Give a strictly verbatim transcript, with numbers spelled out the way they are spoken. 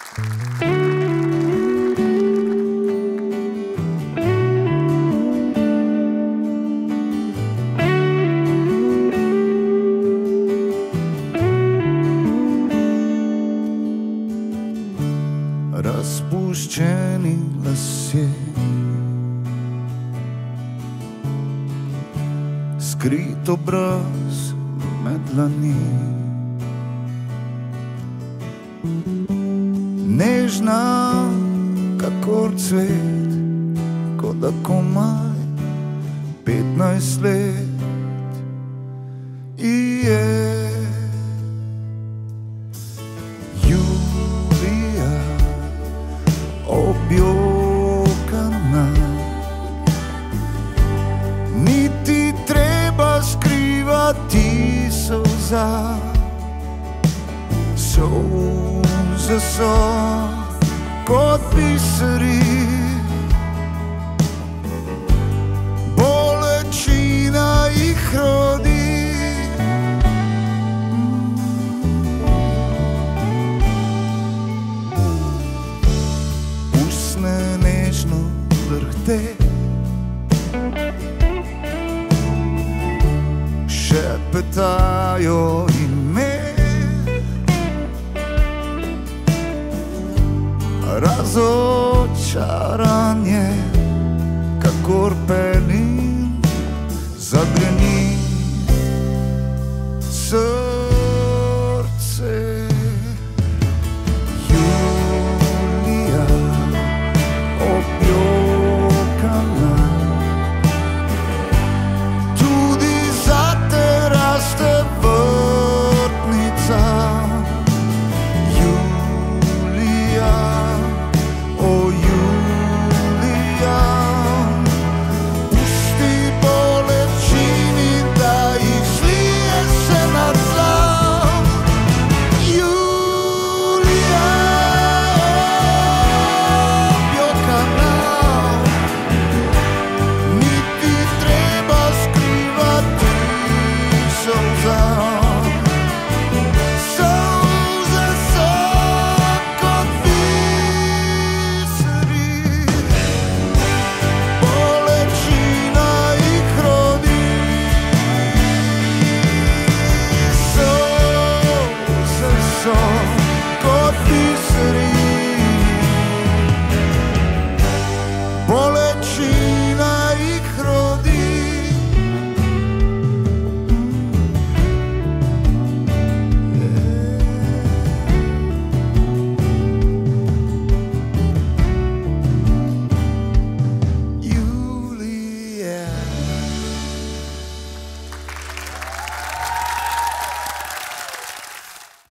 Razpuščeni lasje, skrit obraz med dlani, nežna kakor cvet, kot da komaj petnajst let ji je. Objokana, niti treba skrivati solza, solze so kot biseri, bolečina jih rodi. Nežno drhte, šepetajo ime, razočaranje kakor pelin zagreni srce. Kot biseri